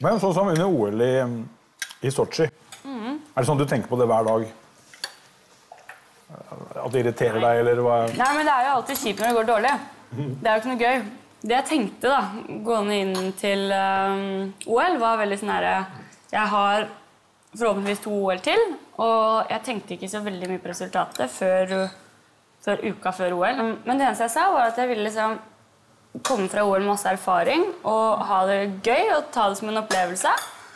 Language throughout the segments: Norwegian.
Men sånn som under OL i Sochi, er det sånn du tenker på det hver dag? At det irriterer deg, eller hva? Nei, men det er jo alltid kjipt når det går dårlig. Det er jo ikke noe gøy. Det jeg tenkte da, gående inn til OL, var veldig sånn her, jeg har forhåpentligvis 2 OL til, og jeg tenkte ikke så veldig mye på resultatet før uka før OL. Men det eneste jeg sa var at jeg ville liksom komme fra OL med masse erfaring, og ha det gøy, og ta det som en opplevelse.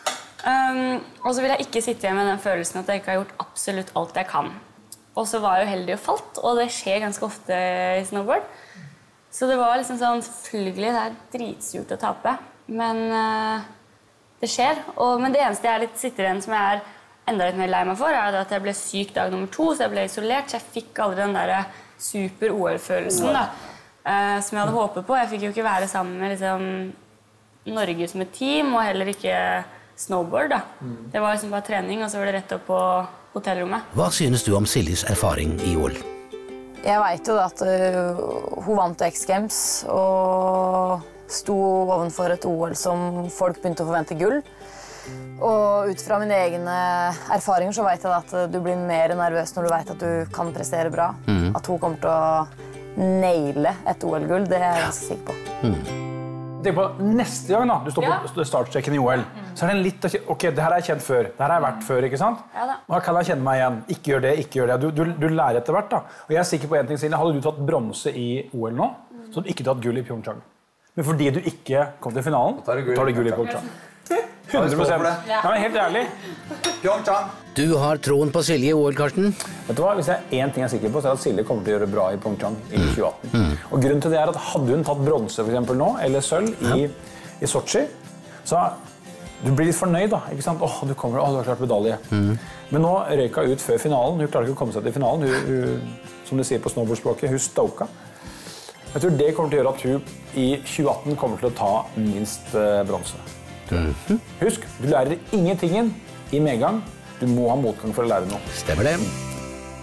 Og så vil jeg ikke sitte igjen med den følelsen at jeg ikke har gjort absolutt alt jeg kan. Og så var jeg jo heldig og falt, og det skjer ganske ofte i snowboard. Så det var liksom sånn, selvfølgelig, det er dritsurt å tape, men det skjer. Men det eneste jeg sitter igjen som jeg er enda litt mer lei meg for, er at jeg ble syk dag nummer 2, så jeg ble isolert, så jeg fikk aldri den der super-OL-følelsen da, som jeg hadde håpet på. Jeg fikk jo ikke være sammen med liksom, Norge som et team, og heller ikke snowboard da. Det var liksom bare trening, og så var det rett opp på hotellrommet. Hva synes du om Siljes erfaring i OL? Jeg vet jo at hun vant X Games og sto ovenfor et OL som folk begynte å forvente gull. Og ut fra mine egne erfaringer så vet jeg at du blir mer nervøs når du vet at du kan prestere bra. At hun kommer til å naile et OL-gull, det er jeg ganske sikker på. Tenk på neste gang da, du står på startstreken i OL, så er det en litt, ok, det her har jeg kjent før, det her har jeg vært før, ikke sant? Ja da. Hva kan jeg kjenne meg igjen? Ikke gjør det, ikke gjør det. Du lærer etter hvert da. Og jeg er sikker på en ting, Silje, hadde du tatt bronse i OL nå, så hadde du ikke tatt gull i Pyeongchang. Men fordi du ikke kom til finalen, tar du gull i Pyeongchang. 100%. Nei, men helt ærlig. Pyeongchang. Du har troen på Silje i OL, Karsten. Vet du hva, hvis jeg er en ting jeg er sikker på, så er at Silje kommer til å gjøre bra i Pyeongchang i 2018. Og grunnen til det er at hadde hun tatt bronse for eksempel nå, eller sølv i Sochi, så du blir litt fornøyd da, ikke sant? Du kommer, du har klart medalje. Men nå røyka ut før finalen, hun klarer ikke å komme seg til finalen, hun, som de sier på snowboardspråket, hun stoka. Jeg tror det kommer til å gjøre at hun i 2018 kommer til å ta minst bronse. Husk, du lærer ingentingen i medgang. Du må ha motgang for å lære noe. Stemmer det.